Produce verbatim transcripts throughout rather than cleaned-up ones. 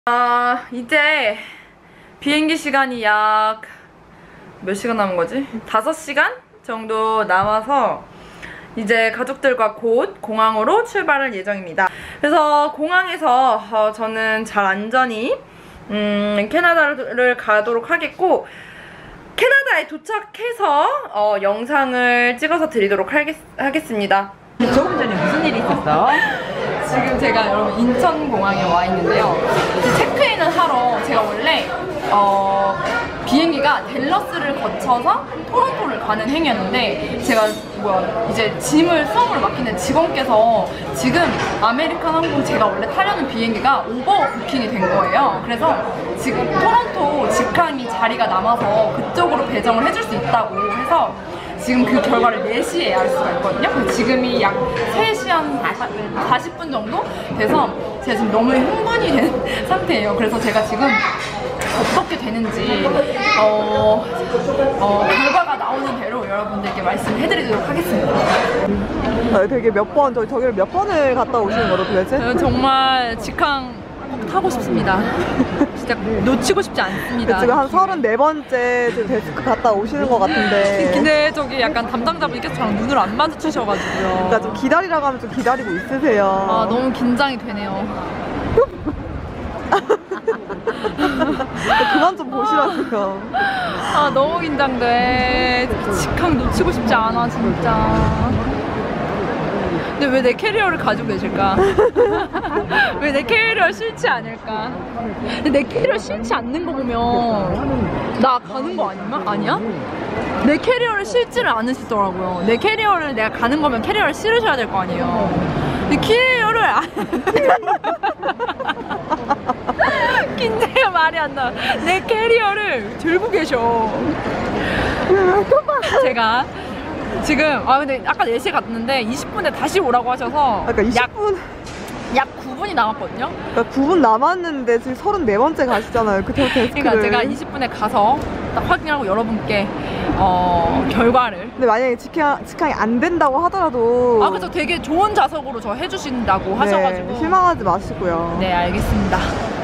아, 이제 비행기 시간이 약 몇 시간 남은 거지? 다섯 시간 정도 남아서 이제 가족들과 곧 공항으로 출발할 예정입니다. 그래서 공항에서 어, 저는 잘 안전히 음, 캐나다를 가도록 하겠고, 캐나다에 도착해서 어, 영상을 찍어서 드리도록 하겠, 하겠습니다. 조금 전에 무슨 일이 있었어? 지금 제가 여러분 인천공항에 와 있는데요. 체크인을 하러 제가 원래 어, 비행기가 댈러스를 거쳐서 토론토를 가는 행이었는데, 제가 뭐야 이제 짐을 수험을 맡기는 직원께서 지금 아메리칸 항공 제가 원래 타려는 비행기가 오버 부킹이 된 거예요. 그래서 지금 토론토 직항이 자리가 남아서 그쪽으로 배정을 해줄 수 있다고 해서 지금 그 결과를 네 시에 알 수가 있거든요. 지금이 약 세 시 한 사십 분 정도 돼서 제가 지금 너무 흥분이 된 상태예요. 그래서 제가 지금 어떻게 되는지 어, 어, 결과가 나오는 대로 여러분들께 말씀해드리도록 하겠습니다. 아, 되게 몇 번, 저, 저기를 몇 번을 갔다 오시는 거죠 도대체? 저는 정말 직항 타고 싶습니다. 진짜 놓치고 싶지 않습니다. 지금 한 서른네 번째 지금 데스크 갔다 오시는 것 같은데. 근데 저기 약간 담당자분이 계속 저랑 눈을 안 마주치셔가지고요. 그러니까 좀 기다리라고 하면 좀 기다리고 있으세요. 아, 너무 긴장이 되네요. 그만 좀 보시라고요. 아, 너무 긴장돼. 직항 놓치고 싶지 않아 진짜. 근데 왜 내 캐리어를 가지고 계실까? 왜 내 캐리어 싫지 않을까? 근데 내 캐리어 싫지 않는 거 보면 나 가는 거 아니야? 아니야? 내 캐리어를 싫지를 않으시더라고요. 내 캐리어를 내가 가는 거면 캐리어를 싫으셔야 될 거 아니에요. 내 캐리어를 안... 긴장이 말이 안 나. 내 캐리어를 들고 계셔. 제가 지금 아 근데 아까 네 시에 갔는데 이십 분에 다시 오라고 하셔서 아까 이십 분? 약, 약 구 분이 남았거든요. 그러니까 구 분 남았는데 지금 서른네 번째 가시잖아요. 그 데스크를. 그러니까 제가 이십 분에 가서 딱 확인하고 여러분께 어, 결과를. 근데 만약에 직항, 직항이 안 된다고 하더라도 아 그래서 되게 좋은 좌석으로 저 해주신다고 하셔가지고 네, 실망하지 마시고요. 네, 알겠습니다.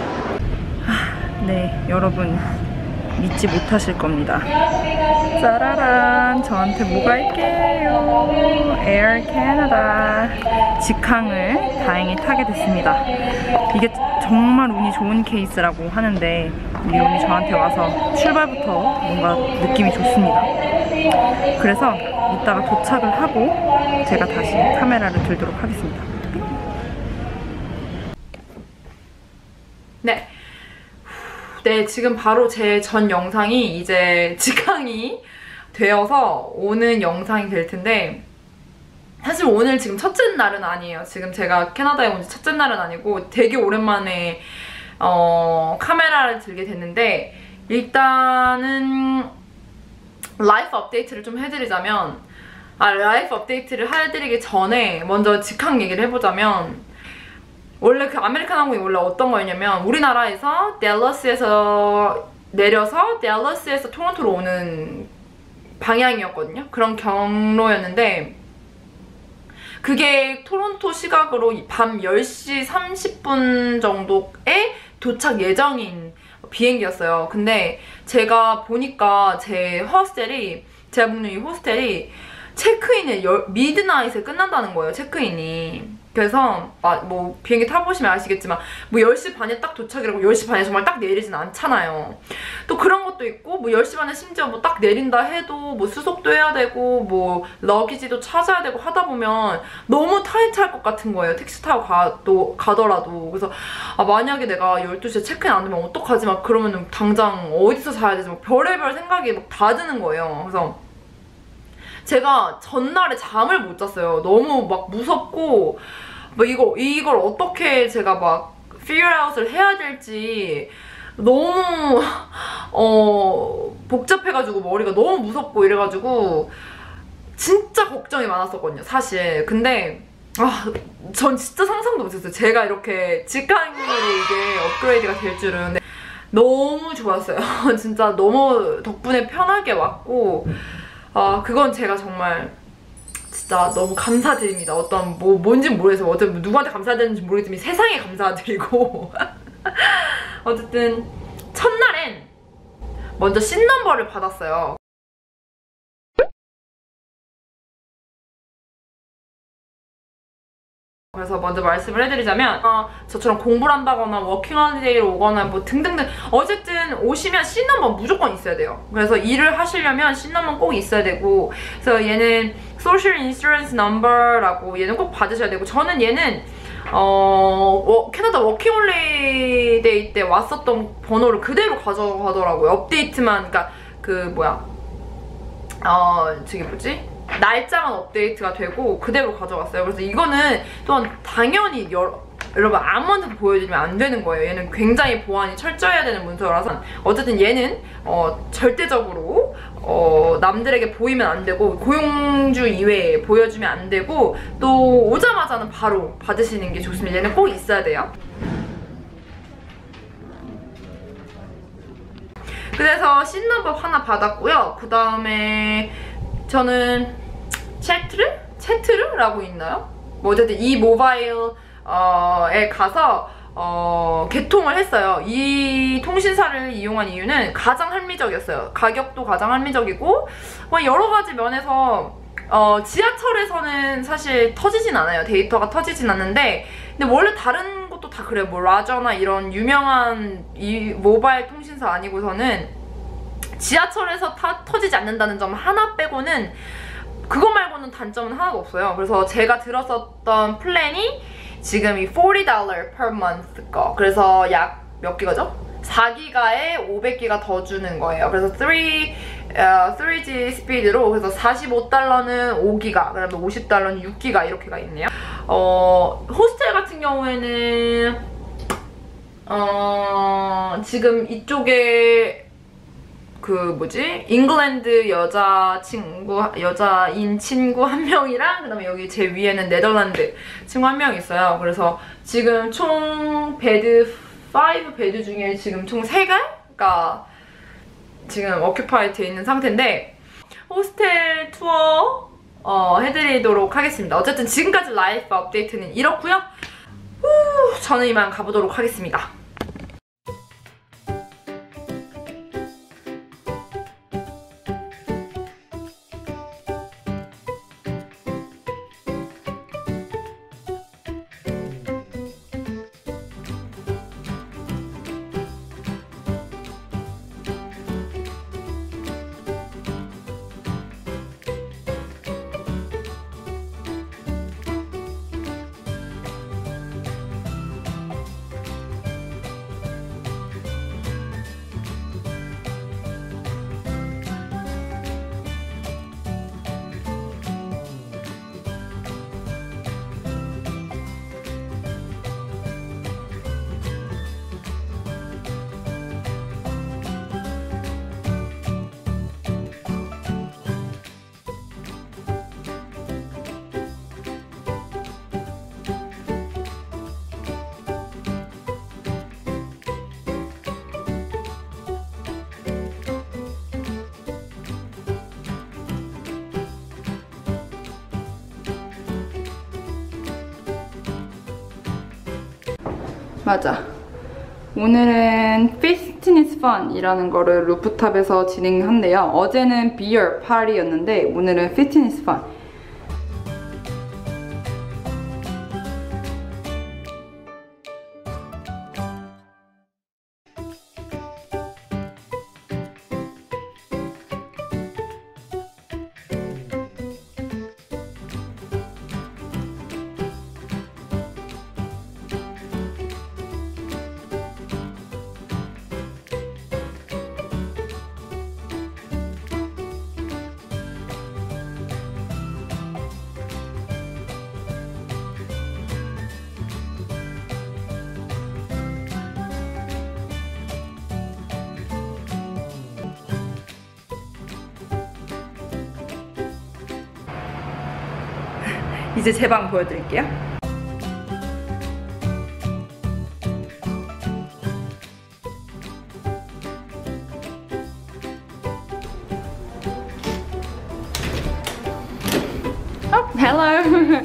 네, 여러분 믿지 못하실 겁니다. 짜라란, 저한테 뭐가 있게요? 에어 캐나다 직항을 다행히 타게 됐습니다. 이게 정말 운이 좋은 케이스라고 하는데 이 운이 저한테 와서 출발부터 뭔가 느낌이 좋습니다. 그래서 이따가 도착을 하고 제가 다시 카메라를 들도록 하겠습니다. 네. 네, 지금 바로 제 전 영상이 이제 직항이 되어서 오는 영상이 될 텐데, 사실 오늘 지금 첫째 날은 아니에요. 지금 제가 캐나다에 온 지 첫째 날은 아니고 되게 오랜만에 어, 카메라를 들게 됐는데, 일단은 라이프 업데이트를 좀 해드리자면, 아 라이프 업데이트를 해드리기 전에 먼저 직항 얘기를 해보자면, 원래 그 아메리칸 항공이 원래 어떤 거였냐면 우리나라에서 댈러스에서 내려서 댈러스에서 토론토로 오는 방향이었거든요. 그런 경로였는데 그게 토론토 시각으로 밤 열 시 삼십 분 정도에 도착 예정인 비행기였어요. 근데 제가 보니까 제 호스텔이 제가 묵는 이 호스텔이 체크인이 미드나잇에 끝난다는 거예요. 체크인이. 그래서 아, 뭐 비행기 타보시면 아시겠지만 뭐 열 시 반에 딱 도착이라고 열 시 반에 정말 딱 내리진 않잖아요. 또 그런 것도 있고 뭐 열 시 반에 심지어 뭐 딱 내린다 해도 뭐 수속도 해야 되고 뭐 러기지도 찾아야 되고 하다 보면 너무 타이트할 것 같은 거예요. 택시 타고 가, 또, 가더라도. 그래서 아, 만약에 내가 열두 시에 체크인 안 되면 어떡하지? 막 그러면 당장 어디서 자야 되지? 막 별의별 생각이 막 다 드는 거예요. 그래서 제가 전날에 잠을 못 잤어요. 너무 막 무섭고 뭐 이거, 이걸 어떻게 제가 막 figure out을 해야 될지 너무 어 복잡해가지고 머리가 너무 무섭고 이래가지고 진짜 걱정이 많았었거든요, 사실. 근데 아, 전 진짜 상상도 못했어요. 제가 이렇게 직항으로 이게 업그레이드가 될 줄은. 근데 너무 좋았어요. 진짜 너무 덕분에 편하게 왔고 아, 그건 제가 정말 진짜 너무 감사드립니다. 어떤 뭐 뭔지 모르겠어요. 어떤 누구한테 감사드리는지 모르겠지만 세상에 감사드리고 어쨌든 첫날엔 먼저 씬넘버를 받았어요. 그래서 먼저 말씀을 해드리자면 어, 저처럼 공부를 한다거나 워킹홀리데이로 오거나 뭐 등등등 어쨌든 오시면 씬넘버 무조건 있어야 돼요. 그래서 일을 하시려면 씬넘버 꼭 있어야 되고, 그래서 얘는 소셜 인슈런스 넘버라고 얘는 꼭 받으셔야 되고, 저는 얘는 어, 워, 캐나다 워킹홀리데이 때 왔었던 번호를 그대로 가져가더라고요. 업데이트만, 그러니까 그 뭐야 어 저기 뭐지? 날짜만 업데이트가 되고 그대로 가져갔어요. 그래서 이거는 또한 당연히 여러, 여러분 아무한테도 보여드리면 안 되는 거예요. 얘는 굉장히 보안이 철저해야 되는 문서라서 어쨌든 얘는 어, 절대적으로 어, 남들에게 보이면 안 되고 고용주 이외에 보여주면 안 되고 또 오자마자는 바로 받으시는 게 좋습니다. 얘는 꼭 있어야 돼요. 그래서 씬넘버 하나 받았고요. 그 다음에 저는 채트르? 채트르라고 있나요? 뭐 어쨌든 이 모바일에 가서 어, 개통을 했어요. 이 통신사를 이용한 이유는 가장 합리적이었어요. 가격도 가장 합리적이고 뭐 여러 가지 면에서 어, 지하철에서는 사실 터지진 않아요. 데이터가 터지진 않는데 근데 원래 다른 것도 다 그래요. 뭐 라저나 이런 유명한 이 모바일 통신사 아니고서는 지하철에서 타, 터지지 않는다는 점 하나 빼고는 그거 말고는 단점은 하나도 없어요. 그래서 제가 들었었던 플랜이 지금 이 사십 달러 per month 거. 그래서 약 몇 기가죠? 사 기가에 오백 기가 더 주는 거예요. 그래서 삼, 어, 삼 지 스피드로 그래서 사십오 달러는 오 기가, 그다음에 오십 달러는 육 기가 이렇게가 있네요. 어, 호스텔 같은 경우에는 어, 지금 이쪽에 그 뭐지? 잉글랜드 여자 친구, 여자인 친구 한 명이랑 그다음에 여기 제 위에는 네덜란드 친구 한 명 있어요. 그래서 지금 총 베드 오 베드 중에 지금 총 세 개가 지금 어큐파이 돼 있는 상태인데 호스텔 투어 어, 해드리도록 하겠습니다. 어쨌든 지금까지 라이프 업데이트는 이렇고요. 후, 저는 이만 가보도록 하겠습니다. 맞아. 오늘은 Fitting is Fun 이라는 거를 루프탑에서 진행한대요. 어제는 Beer Party였는데 오늘은 Fitting is Fun. 이제 제 방 보여드릴게요. Oh, hello.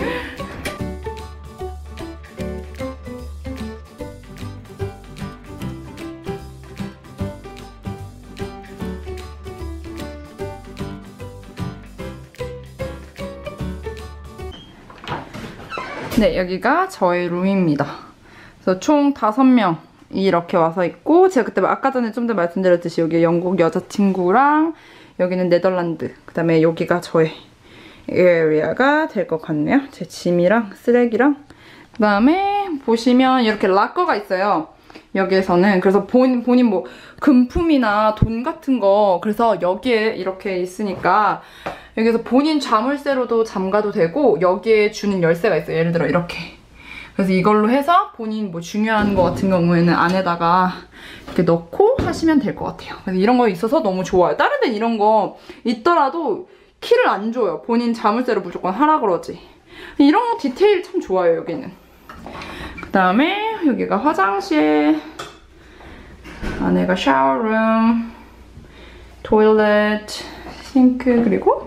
네, 여기가 저의 룸입니다. 그래서 총 다섯 명이 이렇게 와서 있고, 제가 그때 아까 전에 좀 더 말씀드렸듯이 여기 영국 여자친구랑 여기는 네덜란드, 그 다음에 여기가 저의 에리아가 될 것 같네요. 제 짐이랑 쓰레기랑. 그 다음에 보시면 이렇게 락커가 있어요. 여기에서는. 그래서 본, 본인 뭐 금품이나 돈 같은 거, 그래서 여기에 이렇게 있으니까 여기서 본인 자물쇠로도 잠가도 되고, 여기에 주는 열쇠가 있어요. 예를 들어 이렇게. 그래서 이걸로 해서 본인 뭐 중요한 거 같은 경우에는 안에다가 이렇게 넣고 하시면 될 것 같아요. 그래서 이런 거 있어서 너무 좋아요. 다른 데는 이런 거 있더라도 키를 안 줘요. 본인 자물쇠로 무조건 하라 그러지. 이런 거 디테일 참 좋아요, 여기는. 그 다음에 여기가 화장실, 안에가 샤워룸, 토일렛, 싱크, 그리고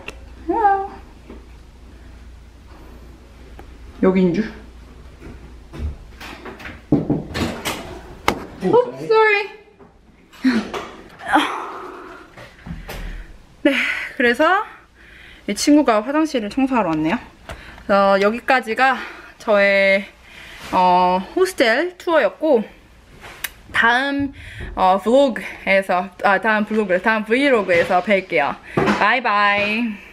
여기인 줄. 오, sorry. 네, 그래서 이 친구가 화장실을 청소하러 왔네요. 어, 여기까지가 저의 어, 호스텔 투어였고, 다음 어, 블로그에서 아 다음 블로그 다음 브이로그에서 뵐게요. 바이바이.